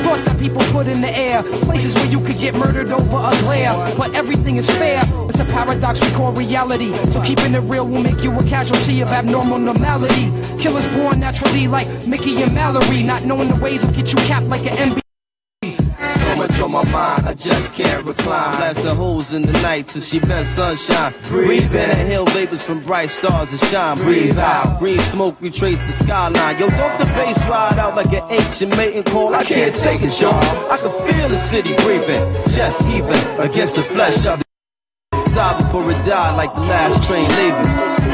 thoughts that people put in the air, places where you could get murdered over a glare. But everything is fair, it's a paradox we call reality. So keeping it real will make you a casualty of abnormal normality. Killers born naturally like Mickey and Mallory, not knowing the ways will get you capped like an MB. So much on my mind, I just can't recline. Blast the holes in the night till she bless sunshine. Breathe in, inhale vapors from bright stars that shine. Breathe out, green smoke retrace the skyline. Yo, don't the bass ride out like an ancient mating call? I can't take it, y'all. I can feel the city breathing, just heaving against the flesh of the sob before it died like the last train leaving.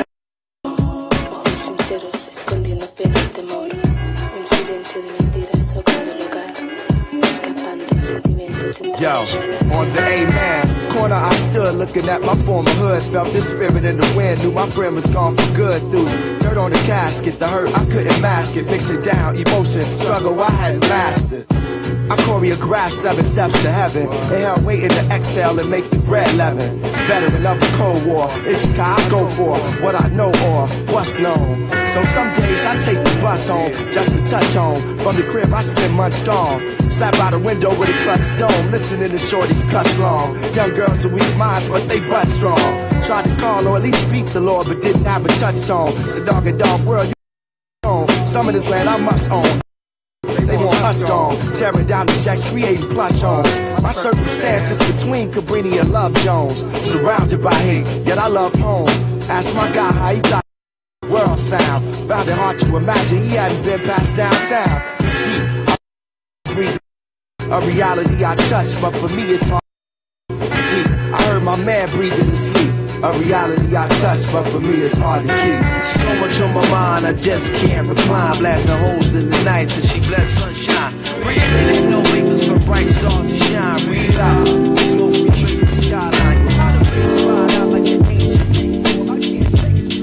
Yo, on the A-man corner I stood looking at my former hood. Felt this spirit in the wind, knew my friend was gone for good. Through dirt on the casket, the hurt I couldn't mask it. Mixing down emotion, struggle I hadn't mastered. I choreographed 7 steps to heaven. Inhale, waiting to exhale and make the bread leaven. Veteran of the Cold War, it's how I go for what I know or what's known. So some days I take the bus home just to touch home. From the crib I spend months gone. Sat by the window with a clutch dome, listening to shorties cuts long. Young girls with weak minds, but they butt strong. Tried to call or at least speak the Lord, but didn't have a touchstone. It's a dog and dog world, you own. Some of this land I must own. They want us gone, tearing down the jacks, creating plush homes. My circumstances between Cabrini and Love Jones. Surrounded by hate, yet I love home. Ask my guy how he thought the world sound. Found it hard to imagine he hadn't been past downtown. It's deep, I breathe. A reality I touch, but for me it's hard. It's deep, I heard my man breathing to sleep. A reality I touch, but for me it's hard to keep. So much on my mind, I just can't recline. Blasting holes in the night till she bless sunshine. Breathe in, ain't no vapors from bright stars to shine. Breathe out, smoke retrace the skyline. You how the face ride out like an ancient thing. I can't take it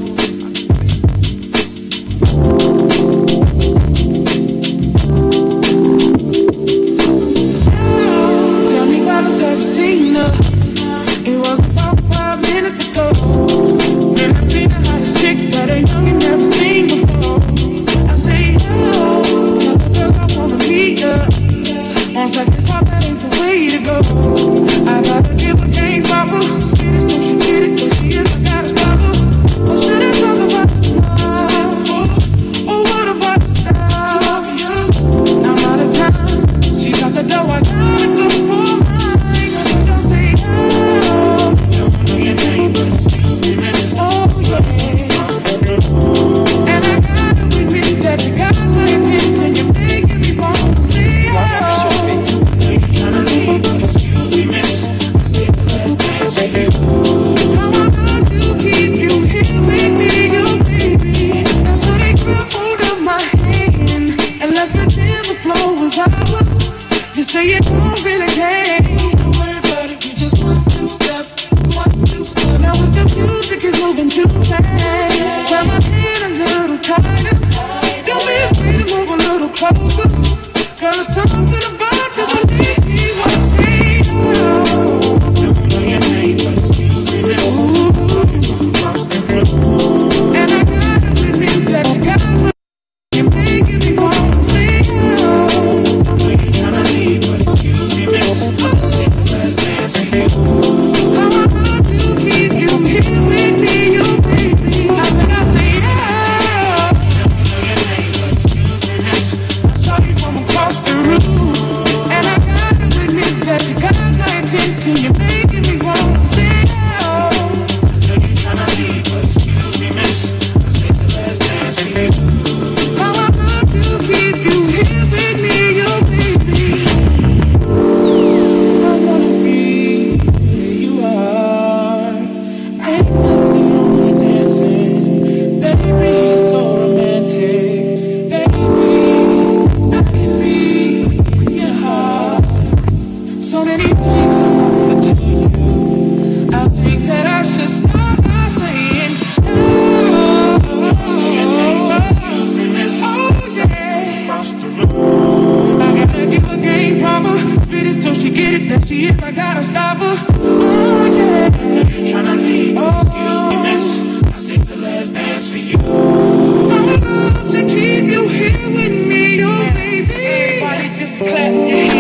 Tell me if I've ever seen her. It was about 5 minutes ago when I seen the hottest chick that a youngin' never seen before. I say hello, cause the girl I wanna meet ya. On second thought, that ain't the way to go. I gotta give her game proper. Spit it so she get it, cause she is, I gotta stop her. Or should I talk about the smile? Or what about the style? I'm out of time, she's out the door, I gotta go for mine. I gotta say hello. Don't know your name, but excuse me, miss. Oh yeah. And I gotta admit that you got my attention. You're making me want to say hello. You're trying to leave, but excuse me, miss. I say the last dance for you. How I'm gonna keep you here with me, you baby. And so they grab hold of my hand and let's pretend the flow was ours. You say you don't really care. Don't worry about it, we just one, two step. Now with the music is moving too fast, grab my hand a little tighter. Don't be afraid to move a little closer. Girl, there's something about you that makes me wanna say hello. Don't know your name, but excuse me, miss. And I gotta admit that you got my, you're making me wanna say hello. You're trying to leave, but excuse me, miss. Say the last dance for you. How I'm gonna keep you here with me, you baby. I think I say yeah. Don't know your name, but excuse me, miss. I saw you from across the room, and I gotta admit that you got my attention. You're making me wanna say hello. I know you're trying to leave, but excuse me, miss. I said the last dance for you. How I'm gonna keep you here with me, you baby. I wanna be where you are. Ain't nothing wrong with dancing, baby. It's so romantic, baby. I can be your heart. So many things I want to tell you. I think that I should start by saying hello. Excuse me, miss. Oh yeah. Across the room. I gotta give her game proper. Spit it so she get it that she is. I gotta stop her. Oh yeah. You're tryna leave. Excuse me, miss. I saved the last dance for you. I would love to keep you here with me, oh baby. Everybody just clap.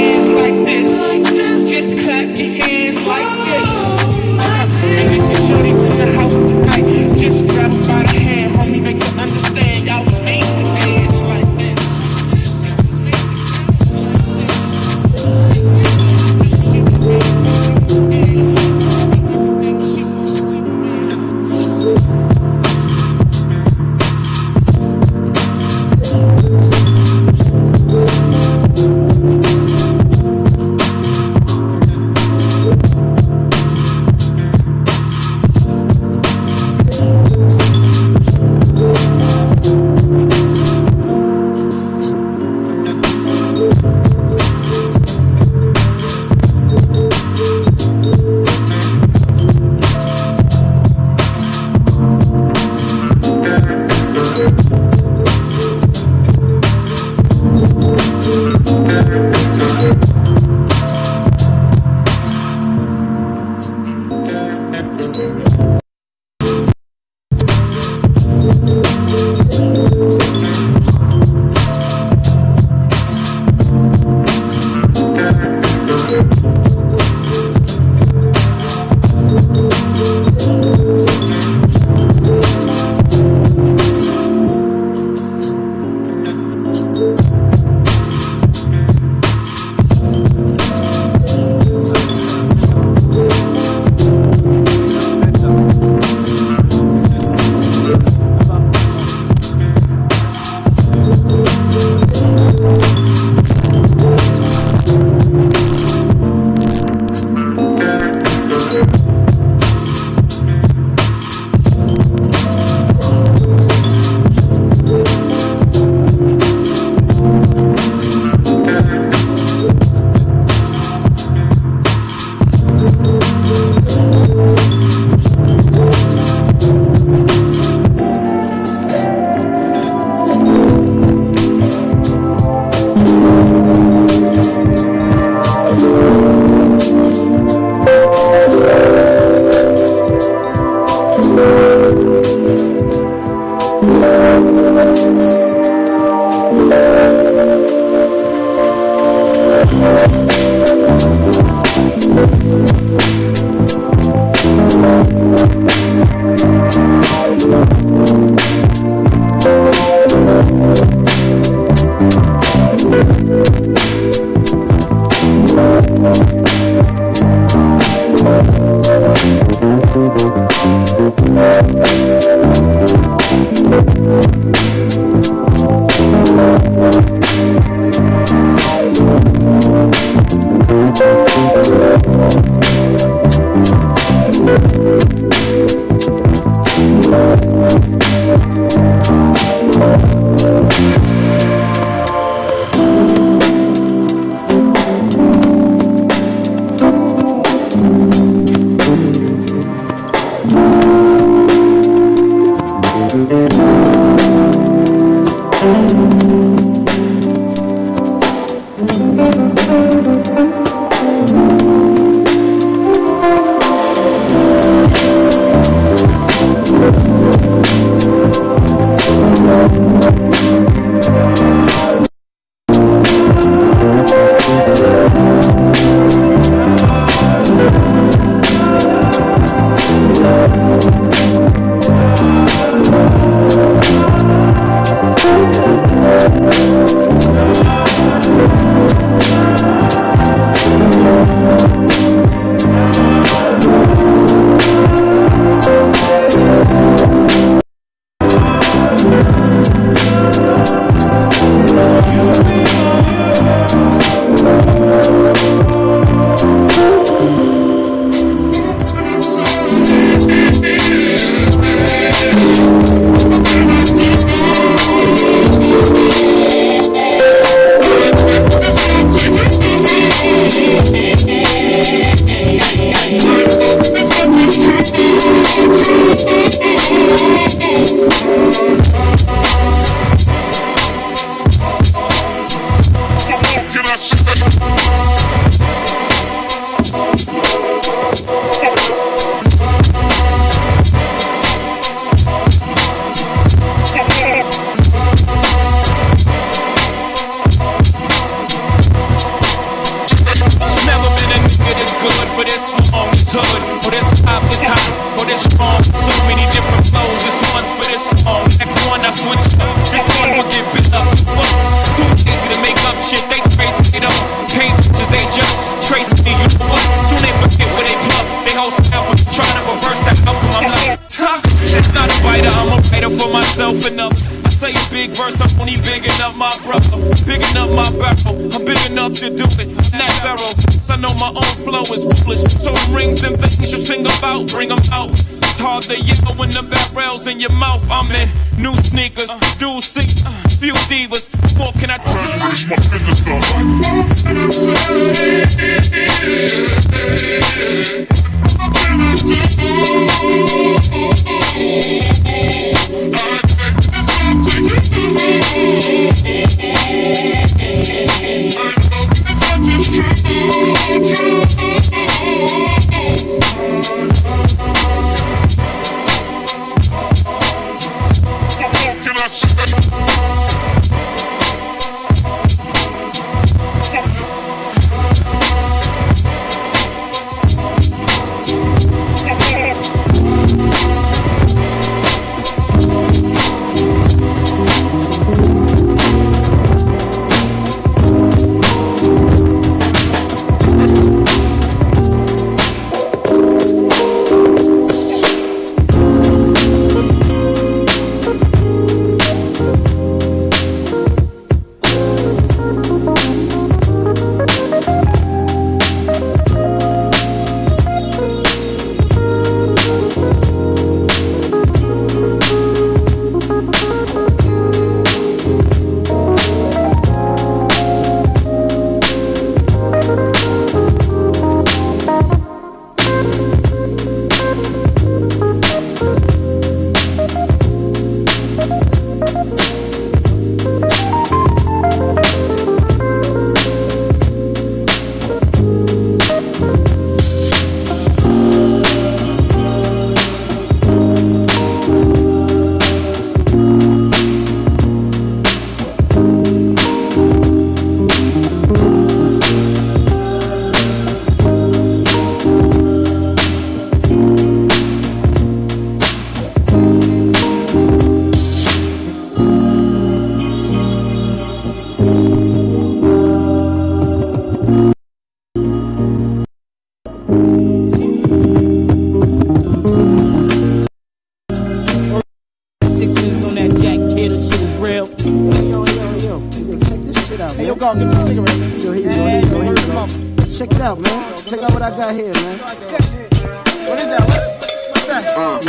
check it out, man. Check out what I got here, man. What is that? What's that?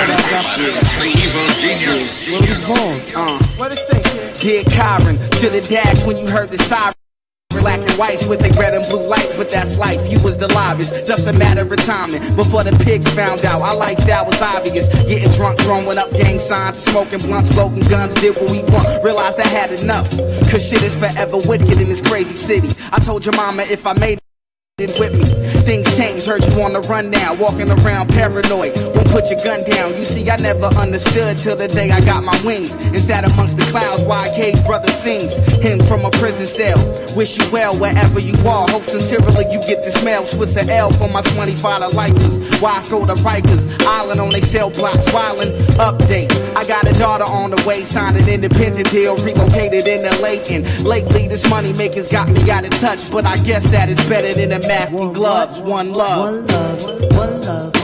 Where was this born? What it say, kid? Dear Kyron, should've dashed when you heard the siren. Black and whites with the red and blue lights, but that's life. You was the livest, just a matter of timing. Before the pigs found out, our lifestyle was obvious. Getting drunk, throwing up gang signs, smoking blunts, loading guns, did what we want. Realized I had enough, cause shit is forever wicked in this crazy city. I told your mama if I made it with me, things changed, heard you on the run now, walking around paranoid, won't put your gun down. You see, I never understood till the day I got my wings and sat amongst the clouds while Cage brother sings him from a prison cell. Wish you well wherever you are, hope sincerely you get this mail. Swiss a L for my 25 lifers. Wise go to Rikers Island on they cell blocks, wildin'. Update, I got a daughter on the way, signed an independent deal, relocated in LA. And lately this money makers got me out of touch, but I guess that is better than a mask and gloves. One love. One love, one love,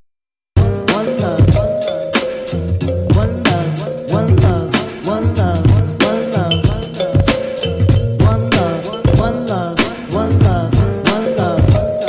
one love, one love, one love, one love, one love, one love, one love, one love, one love,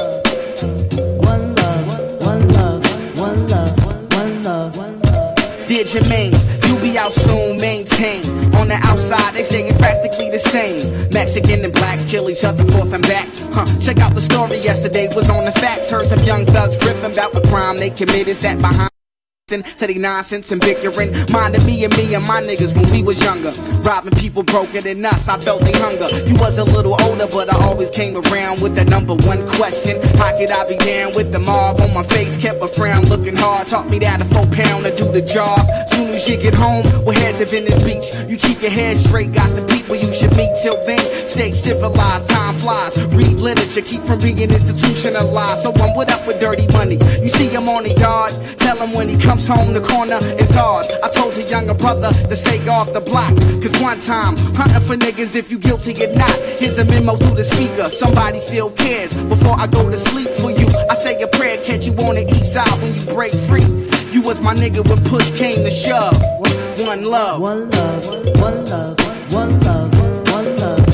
one love, one love, one love, one love. Dear Jermaine, you be out soon, maintain. On the outside, they say it's practically the same. Mexican and blacks kill each other forth and back. Check out the story yesterday, was on the facts. Heard some young thugs riffing about the crime they committed, sat behind to they nonsense and bickering. Minded me and my niggas when we was younger. Robbing people broken than us, I felt they hunger. You was a little older, but I always came around with the number one question. How could I be down with the mob on my face? Kept a frown looking hard, taught me that a 4 pound to do the job. Soon as you get home, we're heads of Venice Beach. You keep your head straight, got some people you should meet. Till then, stay civilized, time flies. Read literature, keep from being institutionalized. So I'm with up with dirty money. You see him on the yard, tell him when he comes home, the corner is ours. I told your younger brother to stay off the block, cause one time, hunting for niggas if you guilty or not. Here's a memo through the speaker, somebody still cares. Before I go to sleep for you, I say a prayer, catch you on the east side when you break free. You was my nigga when push came to shove. One love. One love, one love, one love, one love,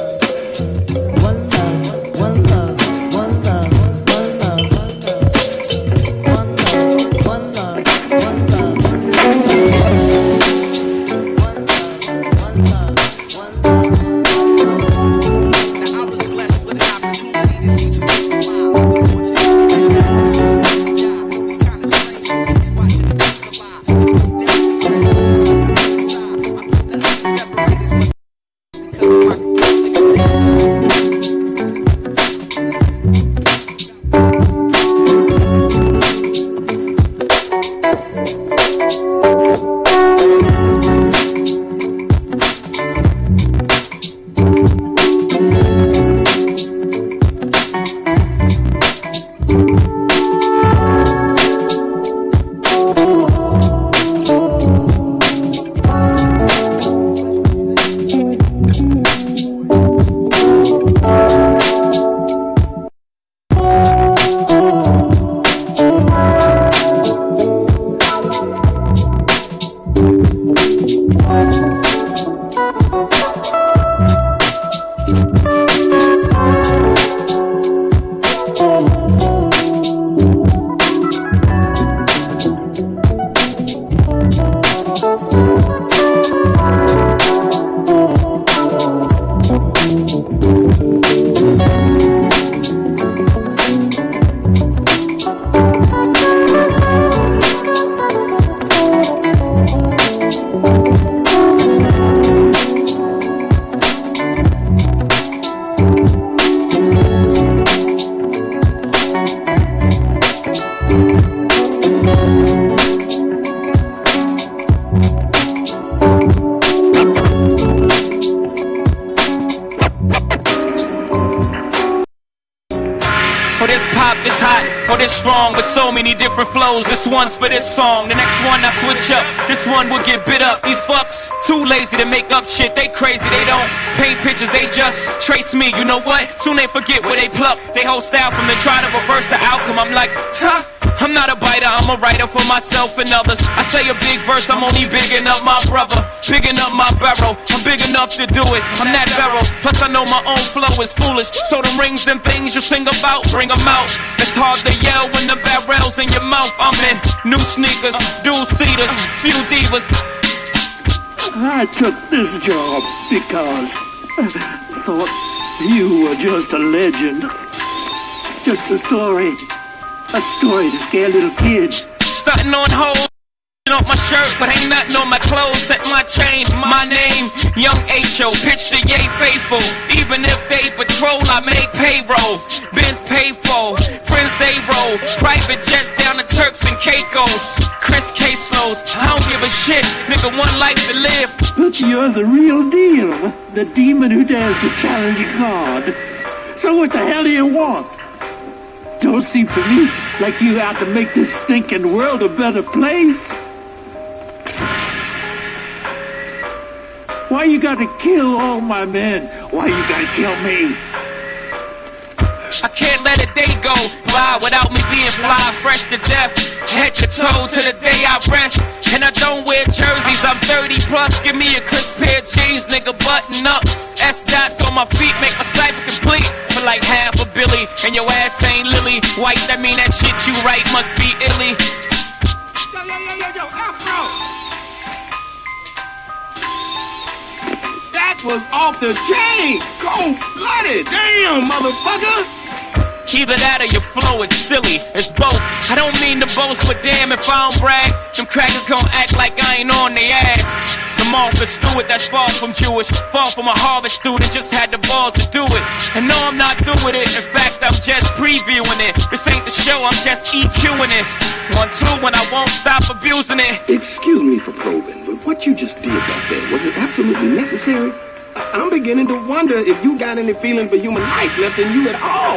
one love, one love, one love, one love, one love, one love, one love, Now I was blessed with an opportunity to see some people live. Unfortunately, it's kinda strange watching the people live. It's no so many different flows. This one's for this song, the next one I switch up. This one will get bit up. These fucks too lazy to make up shit. They crazy, they don't paint pictures, they just trace me. You know what? Soon they forget where they pluck. They whole style from the try to reverse the outcome. I'm like, huh? I'm not a biter, I'm a writer for myself and others. I say a big verse, I'm only bigging up my brother, bigging up my barrel. I'm big enough to do it, I'm that barrel. Plus I know my own flow is foolish, so the rings and things you sing about, bring them out. It's hard to yell when the barrel's in your mouth. I'm in new sneakers, dual seaters, few divas. I took this job because I thought you were just a legend. Just a story to scare little kids. Starting on hold on my shirt, but ain't nothing on my clothes. Set my chain, my name, Young H.O. Pitch the yay faithful. Even if they patrol, I make payroll. Benz pay for, friends they roll. Private jets down to Turks and Caicos. Chris caseloads, I don't give a shit. Nigga, one life to live. But you're the real deal. The demon who dares to challenge God. So what the hell do you want? Don't seem to me like you out to make this stinking world a better place. Why you gotta kill all my men? Why you gotta kill me? I can't let a day go by without me being fly, fresh to death, head to toe to the day I rest. And I don't wear jerseys, I'm 30 plus. Give me a crisp pair of jeans, nigga, button ups. S-dots on my feet make my cipher complete. For like half a Billy, and your ass ain't Lily White, that mean that shit you write must be illy. Yo, Afro! That was off the chain! Cold-blooded! Damn, motherfucker! Either that or your flow is silly, it's both. I don't mean to boast, but damn if I don't brag, them crackers gon' act like I ain't on they ass. The Martha Stewart that's far from Jewish, far from a Harvard student, just had the balls to do it. And no, I'm not through with it, in fact I'm just previewing it. This ain't the show, I'm just EQing it. 1, 2, when I won't stop abusing it. Excuse me for probing, but what you just did back there, was it absolutely necessary? I'm beginning to wonder if you got any feeling for human life left in you at all.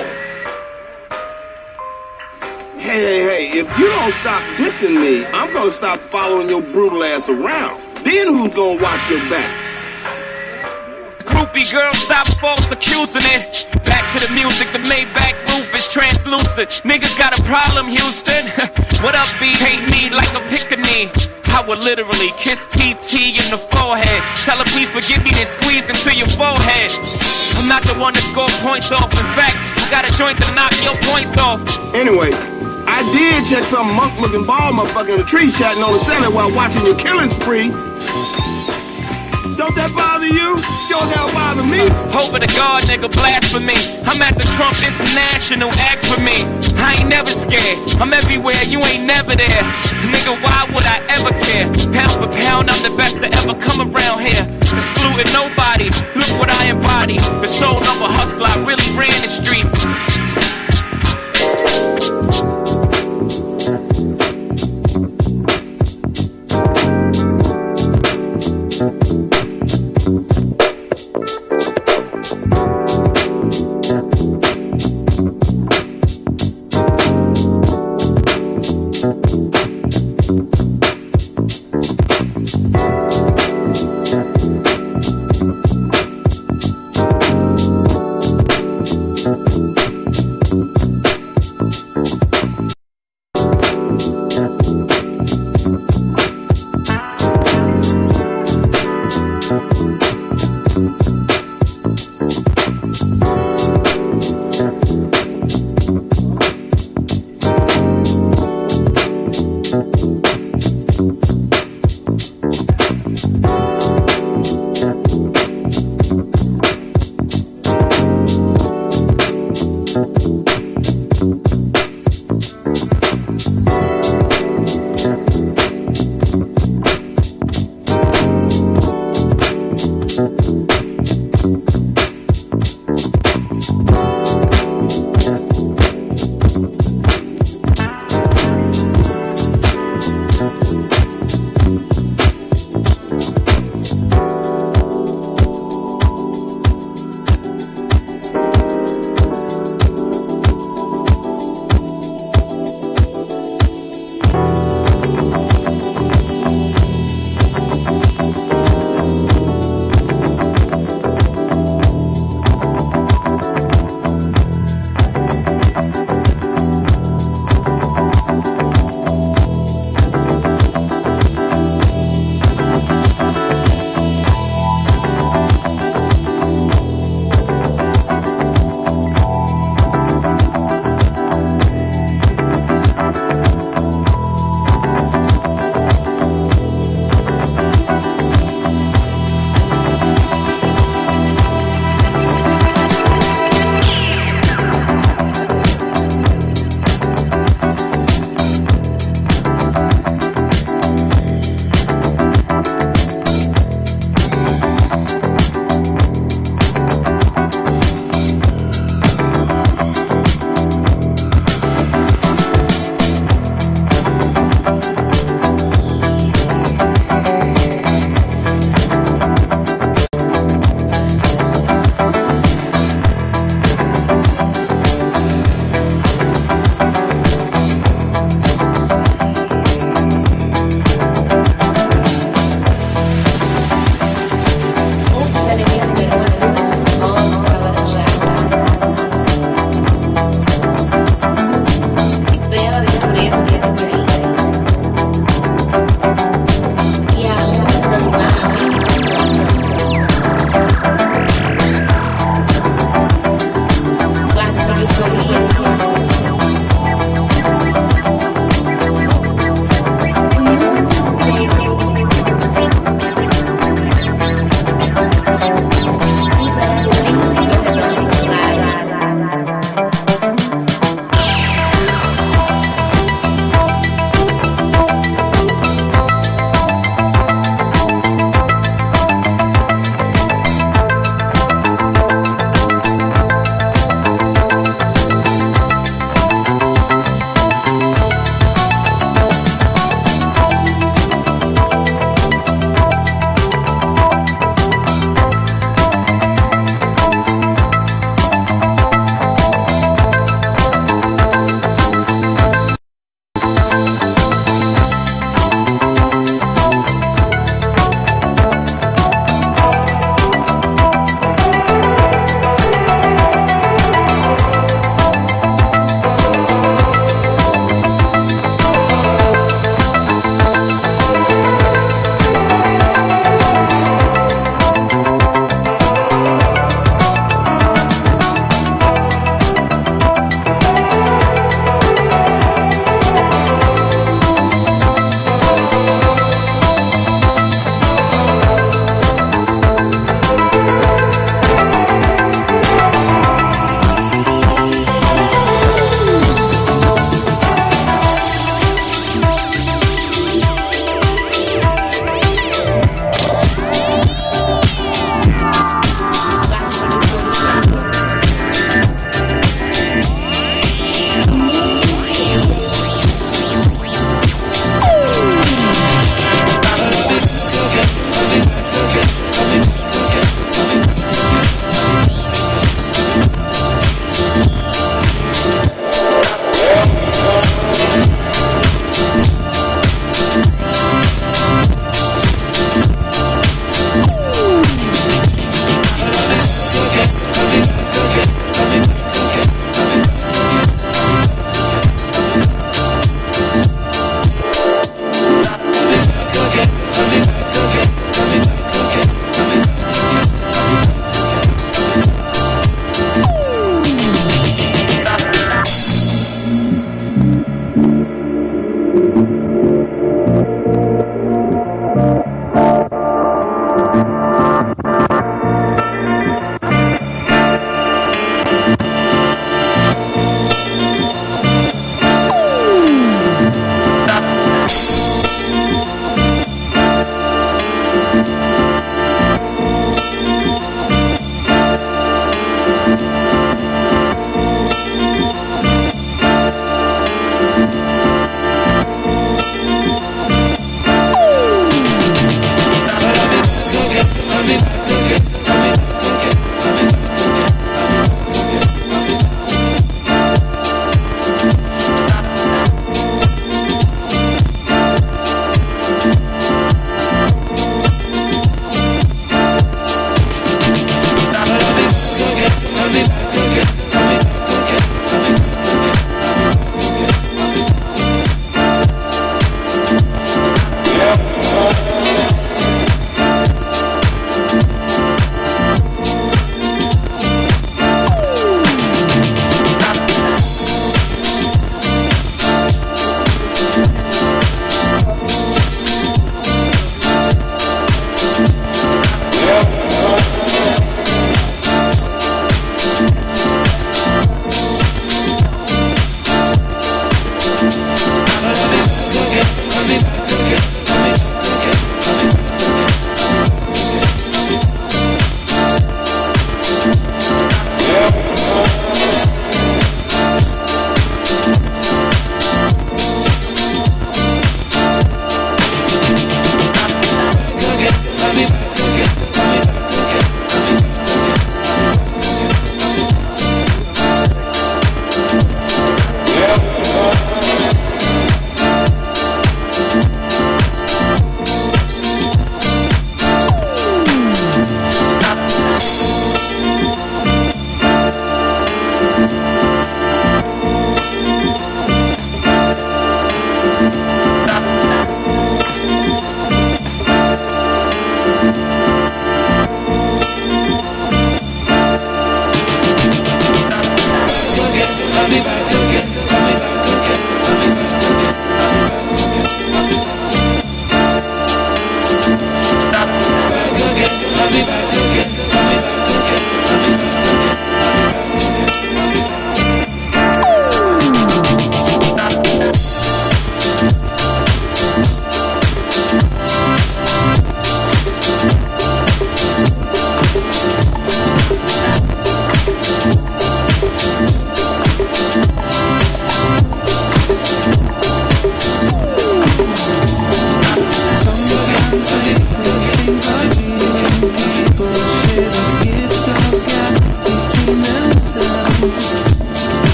Hey, if you don't stop dissing me, I'm gonna stop following your brutal ass around. Then who's gonna watch your back? Groupie girl, stop false accusing it. Back to the music, the Maybach roof is translucent. Niggas got a problem, Houston. What up, B? Paint me like a pickaninny. I would literally kiss TT in the forehead. Tell her please forgive me, then squeeze into your forehead. I'm not the one to score points off. In fact, I got a joint to knock your points off. Anyway, I did check some monk-looking ball motherfucker in the tree chatting on the center while watching your killing spree. Don't that bother you? Sure as hell bother me. Over to God, nigga, blasphemy. I'm at the Trump International, ask for me. I ain't never scared. I'm everywhere, you ain't never there. Nigga, why would I ever care? Pound for pound, I'm the best to ever come around here. Excluding nobody, look what I embody. The soul of a hustler, I really ran the street.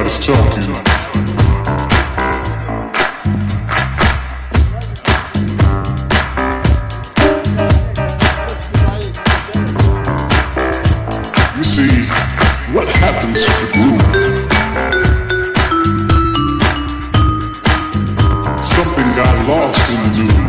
Nobody's talking. You see, what happens to the groove? Something got lost in the news.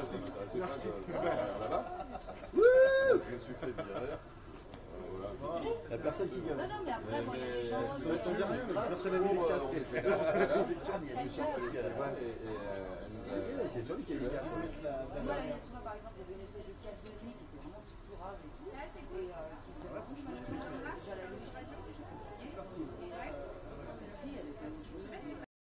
ça m'intéressait pas de là-bas. Je me suis fait virer. La personne qui vient. Non, mais après, bon, il y a des gens. Ça va être ton dernier, mais personne n'a mis les casques. Il y a des casques. C'est joli qu'il y ait des casques.